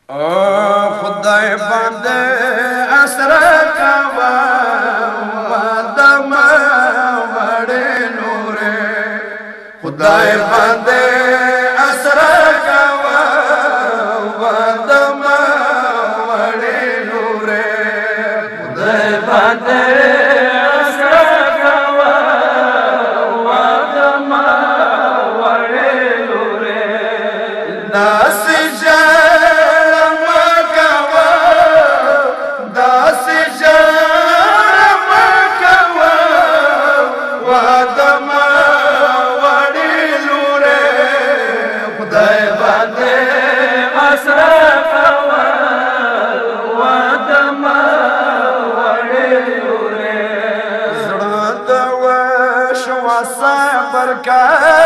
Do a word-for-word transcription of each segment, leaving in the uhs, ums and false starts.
خدای باندې اسره کوا وادم وړې نورې خدای باندې اسره کوا وادم وړې نورې خدای باندې اسره کوا وادم وړې نورې داس صبر کا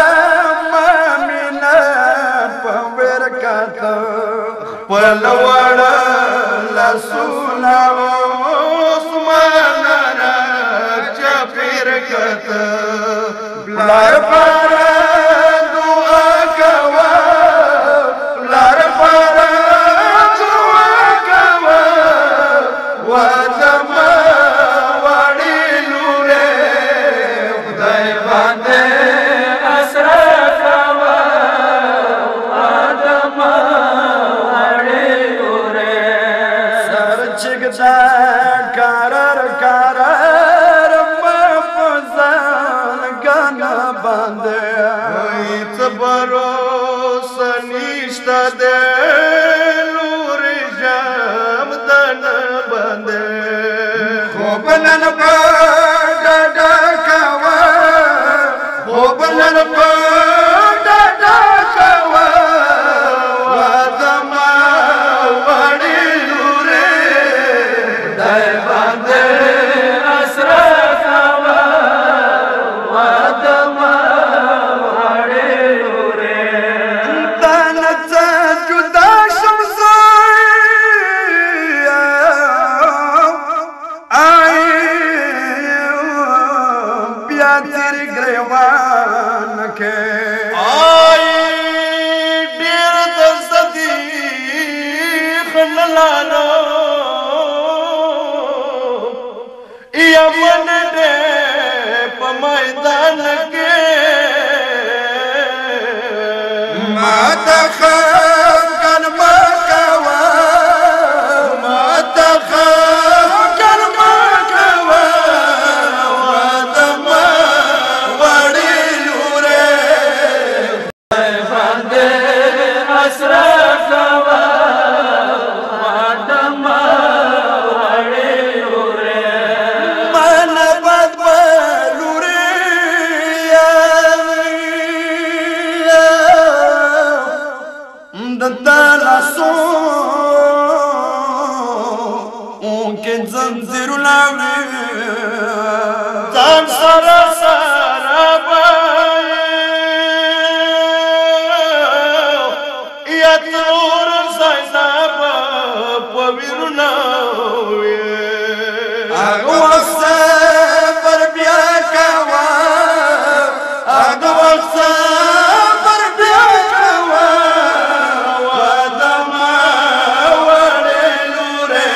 مامنا پور کا تو پلوڑ لسونا عثمان را چپیر کا تو بلار پارا دعا کوا بلار پارا دعا کوا وادم کرر کرر مپزان گانا باندے ایت بروس نیشتا دے لور جام دن باندے خوبنن پا ڈاڈا کوا خوبنن پا ڈاڈا کوا وادم وڑی لورے خدای باندې اسره کوا وادم وړې لورې انتانت جدا شمزوی آئی بیا تیر گریوان کے آئی ډیر د صدیق نلانو یمن دے پا میدان کے ماتا خام کن مکوا ماتا خام کن مکوا وادم وڑی لورے خدای باندے اسرا کوا وادم وڑی لورے زنجیر لاوی زان سارا سارا بائی یتور زائزہ با پویر ناوی اگوک سے پر بیا کوا اگوک سے پر بیا کوا وادم وڑے لورے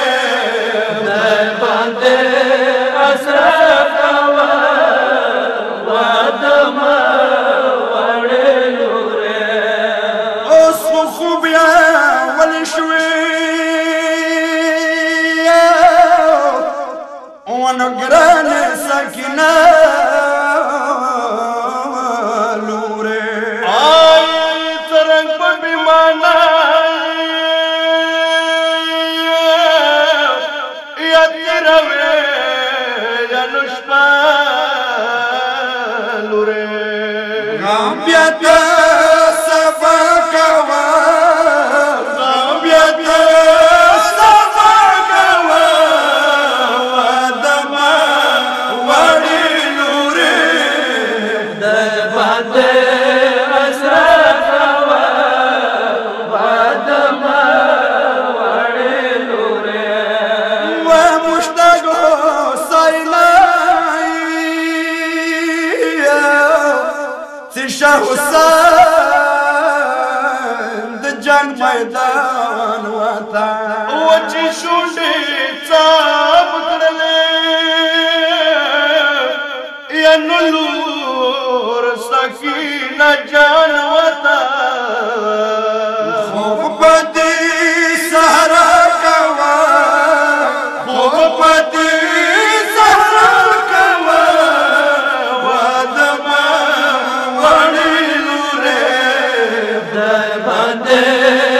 ونگران سکینہ لورے آئی ترنگ پا بیمانا یا تیروے یا نشپا لورے غامبیتا سفا کوا غامبیتا شاه حسین د جنگ میدان وتا وچی شونډې چاپ کړلې یا نور سکینه جان وتا خوب پدې سهرا کوا خوب پدې سهرا کوا وادما وړې لورې در باندې